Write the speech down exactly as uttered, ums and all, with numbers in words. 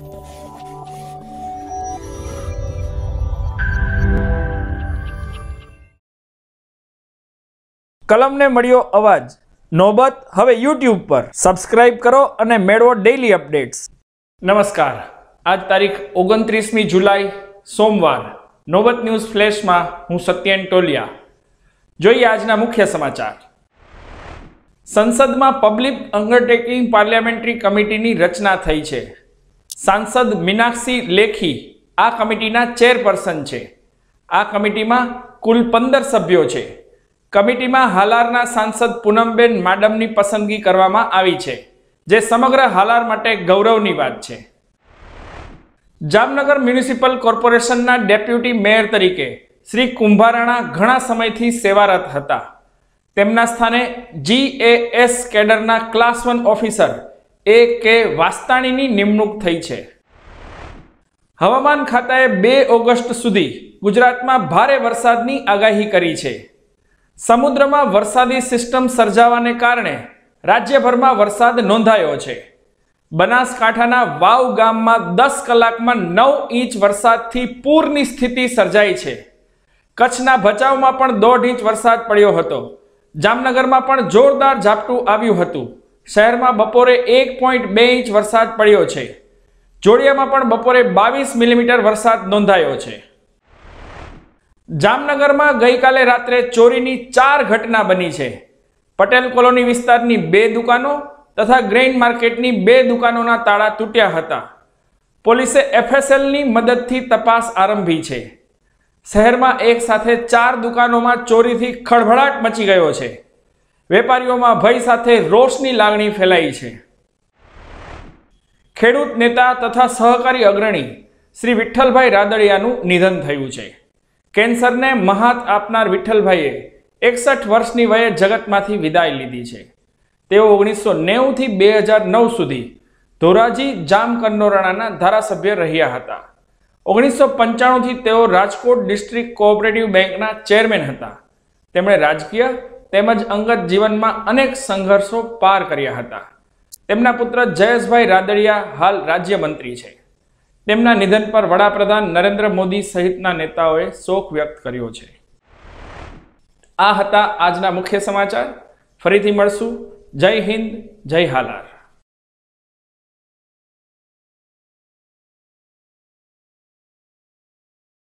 કલમને મળ્યો અવાજ. નોબત હવે યુટ્યુબ પર. સબસ્ક્રાઇબ કરો અને મેળવો ડેઇલી અપડેટ્સ. નમસ્કાર. આજ તારીખ ઓગણત્રીસમી જુલાઈ સોમવાર. નોબત ન્યૂઝ ફ્લેશમાં હું સત્યેન ટોલિયા. જોઈએ આજના મુખ્ય સમાચાર. સંસદમાં પબ્લિક અંડરટેકિંગ પાર્લામેન્ટરી કમિટીની રચના થઈ છે. સાંસદ મીનાક્ષી લેખી આ કમિટીના ચેરપર્સન છે. આ કમિટીમાં કુલ પંદર સભ્યો છે. કમિટીમાં હાલારના સાંસદ પૂનમબેન માડમની પસંદગી કરવામાં આવી છે, જે સમગ્ર હાલાર માટે ગૌરવની વાત છે. જામનગર મ્યુનિસિપલ કોર્પોરેશનના ડેપ્યુટી મેયર તરીકે શ્રી કુંભારાણા ઘણા સમયથી સેવારત હતા. તેમના સ્થાને જીએએસ કેડરના class one officer A K વાસ્તાણીની નિમણૂક થઈ છે. હવામાન ખાતાએ બે ઓગસ્ટ સુધી ગુજરાતમાં ભારે વરસાદની આગાહી કરી છે. સમુદ્રમાં વરસાદી સિસ્ટમ સર્જાવાને કારણે રાજ્યભરમાં વરસાદ નોંધાયો છે. બનાસકાંઠાના વાવ ગામમાં દસ કલાકમાં નવ ઇંચ વરસાદથી પૂરની સ્થિતિ સર્જાઈ છે. કચ્છના ભચાઉમાં પણ દોઢ ઇંચ વરસાદ પડ્યો હતો. જામનગરમાં પણ જોરદાર ઝાપટું આવ્યું હતું. શહેરમાં બપોરે એક પોઈન્ટ બે ઇંચ વરસાદ પડ્યો છે. જોડિયામાં પણ બપોરે બાવીસ મિલીમીટર વરસાદ નોંધાયો છે. જામનગરમાં ગઈકાલે રાત્રે ચોરીની ચાર ઘટના બની છે. પટેલ કોલોની વિસ્તારની બે દુકાનો તથા ગ્રેઇન માર્કેટની બે દુકાનોના તાળા તૂટ્યા હતા. પોલીસે એફએસએલની મદદથી તપાસ આરંભી છે. શહેરમાં એક સાથે ચાર દુકાનોમાં ચોરીથી ખળભળાટ મચી ગયો છે. વેપારીઓમાં ભય સાથે રોષની લાગણી ફેલાઈ છે. ખેડૂત નેતા તથા સહકારી અગ્રણી શ્રી વિઠ્ઠલભાઈ રાદડિયાનું નિધન થયું છે. કેન્સરને મહાત આપનાર વિઠ્ઠલભાઈએ એકસઠ વર્ષની વયે જગતમાંથી વિદાય લીધી છે. તેઓ ઓગણીસો નેવું થી બે હજાર નવ સુધી ધોરાજી જામકંડોરણાના ધારાસભ્ય રહ્યા હતા. ઓગણીસો પંચાણું થી તેઓ રાજકોટ ડિસ્ટ્રિક્ટ કોઓપરેટિવ બેંકના ચેરમેન હતા. તેમણે રાજકીય તેમજ અંગત જીવનમાં અનેક સંઘર્ષો પાર કર્યા હતા. તેમના પુત્ર જયેશભાઈ રાદડિયા હાલ રાજ્યમંત્રી છે. તેમના નિધન પર વડાપ્રધાન નરેન્દ્ર મોદી સહિતના નેતાઓએ શોક વ્યક્ત કર્યો છે. આ હતા આજના મુખ્ય સમાચાર. ફરીથી મળશું. જય હિન્દ, જય હાલાર.